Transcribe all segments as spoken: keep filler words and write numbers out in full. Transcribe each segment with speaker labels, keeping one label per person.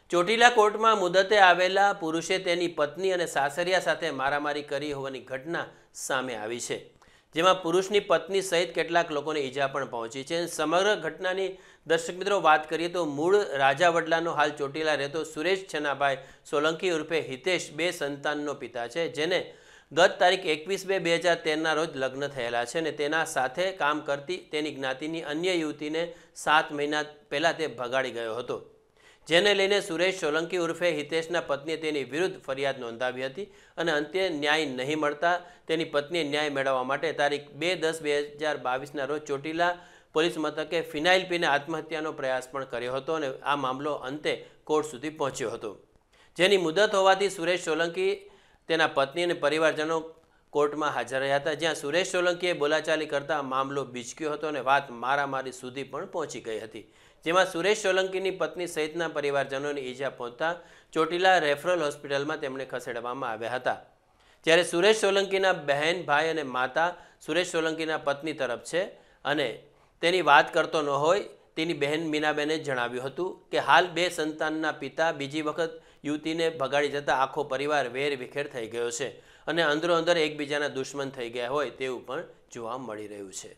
Speaker 1: ચોટીલા કોર્ટમાં મુદતે આવેલા પુરુષે તેની પત્ની અને સાસરિયા સાથે મારામારી કરી હોવાની ઘટના સામે આવી છે, જેમાં પુરુષની પત્ની સહિત કેટલાક લોકોને ઈજા પણ પહોંચી છે। સમગ્ર ઘટનાની દર્શક મિત્રો વાત કરીએ તો મૂળ રાજાવડલાનો હાલ ચોટીલા રહેતો સુરેશ છનાભાઈ સોલંકી ઉર્ફે હિતેશ બે સંતાનનો પિતા છે, જેને ગત તારીખ એકવીસ બે બે હજાર તેરના રોજ લગ્ન થયેલા છે અને તેના સાથે કામ કરતી તેની જ્ઞાતિની અન્ય યુવતીને સાત મહિના પહેલાં તે ભગાડી ગયો હતો, જેને લઈને સુરેશ સોલંકી ઉર્ફે હિતેશના પત્નીએ તેની વિરુદ્ધ ફરિયાદ નોંધાવી હતી અને અંતે ન્યાય નહીં મળતા તેની પત્નીએ ન્યાય મેળવવા માટે તારીખ બે દસ બે હજાર બાવીસના રોજ ચોટીલા પોલીસ મથકે ફિનાઇલ પીને આત્મહત્યાનો પ્રયાસ પણ કર્યો હતો અને આ મામલો અંતે કોર્ટ સુધી પહોંચ્યો હતો, જેની મુદત હોવાથી સુરેશ સોલંકી તેના પત્ની અને પરિવારજનો કોર્ટમાં હાજર રહ્યા હતા, જ્યાં સુરેશ સોલંકીએ બોલાચાલી કરતા મામલો બીચક્યો હતો અને વાત મારામારી સુધી પણ પહોંચી ગઈ હતી, જેમાં સુરેશ સોલંકીની પત્ની સહિતના પરિવારજનોને ઈજા પહોંચતા ચોટીલા રેફરલ હોસ્પિટલમાં તેમને ખસેડવામાં આવ્યા હતા। જ્યારે સુરેશ સોલંકીના બહેન ભાઈ અને માતા સુરેશ સોલંકીના પત્ની તરફ છે અને તેની વાત કરતો ન હોય તેની બહેન મીનાબેને જણાવ્યું હતું કે હાલ બે સંતાનના પિતા બીજી વખત યુવતીને ભગાડી જતા આખો પરિવાર વેર વિખેર થઈ ગયો છે અને અંદરો અંદર એકબીજાના દુશ્મન થઈ ગયા હોય તેવું પણ જોવા મળી રહ્યું છે।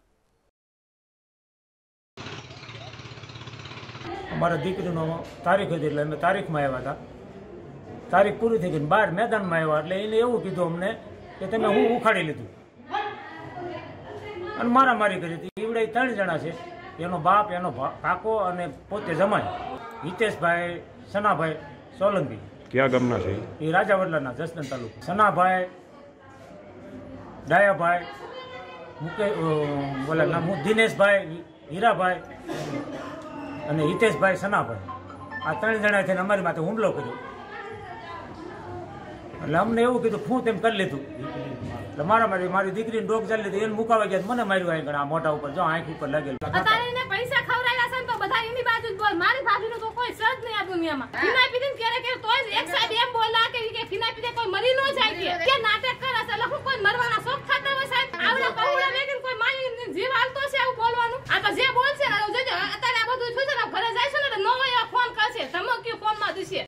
Speaker 2: અમારા દીકરીનો તારીખ હતી એટલે અમે તારીખમાં આવ્યા હતા, તારીખ પૂરી થઈ ગઈ બહાર મેદાનમાં આવ્યા એટલે એને એવું કીધું અમને કે તમે હું ઉખાડી લીધું અને મારામારી કરી હતી। એવડે ત્રણ જણા છે, એનો બાપ, એનો કાકો અને પોતે જમાઈ હિતેશભાઈ સનાભાઈ સોલંકી।
Speaker 3: ક્યાં ગામના છે?
Speaker 2: એ રાજાવડલાના જસદણ તાલુકા। સનાભાઈ, ડાયાભાઈ, મુકે બોલા દિનેશભાઈ, હીરાભાઈ અને હિતેશભાઈ સનાભાઈ, આ ત્રણ જણા થઈને અમારી માથે હુમલો કર્યો એટલે અમને એવું કીધું હું તેમ કરી લીધું એટલે મારા મારી મારી દીકરીને ડોક ચાલી લીધી, એને મુકાવા ગયા મને માર્યું અહીં ઘણા મોઢા ઉપર, જો આંખ ઉપર લાગેલું।
Speaker 4: પૈસા ખવડાવ્યા છે તો બધા એની બાજુ જ બોલ, મારી બાજુનો તો કોઈ સજ નહીં આ દુનિયામાં। ફિનાઈ પીને ક્યારે ક્યારે તોય એક સાહેબ એમ બોલા કે ફિનાઈ પીને કોઈ મરી ન જાય કે નાટક કરે છે એટલે હું કોઈ મરવાના